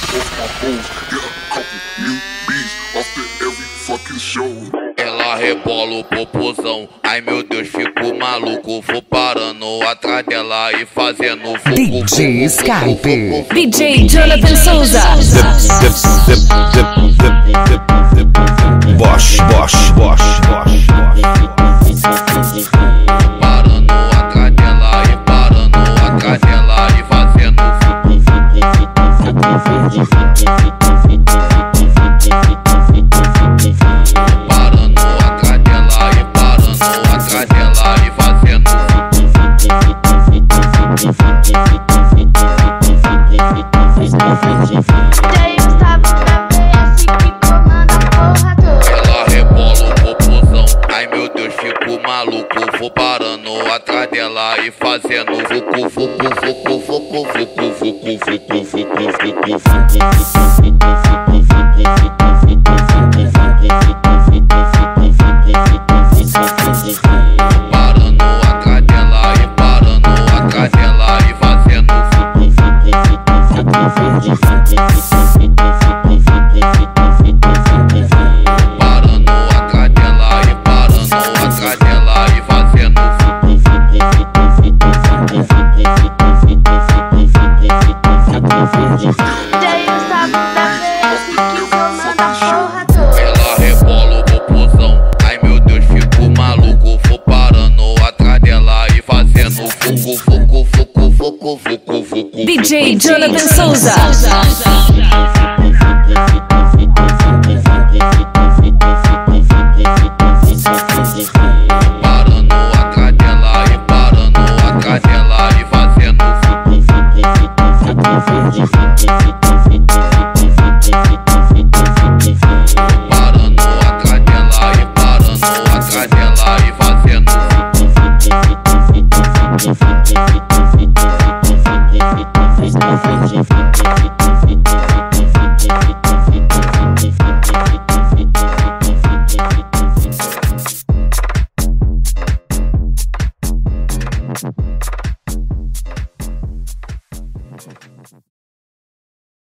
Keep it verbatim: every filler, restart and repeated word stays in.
Ela rebola o popozão, ai meu Deus, fico maluco. Vou parando atrás dela e fazendo fuku. D J Skype, D J Jonathan Souza. Bosch, Bosch, Bosch, Bosch. Parando atrás dela e parando atrás dela e fazendo parando atrás dela e parando atrás dela e fazendo ela rebola o popozão, ai meu Deus, fico maluco. Vou parando atrás dela e fazendo vucu, vucu, vucu, vucu, vucu, vucu, vucu, vucu, vucu, parando atrás dela e parando atrás dela e fazendo parando atrás dela e parando atrás dela e fazendo ela rebola o popozão, ai meu Deus, fico maluco. Vou parando atrás dela e fazendo fuku, fuku, fuku, fuku, fuku, fuku. D J Jonathan Souza. Parando atrás dela e parando atrás dela e fazendo parando atrás dela e parando atrás dela e fazendo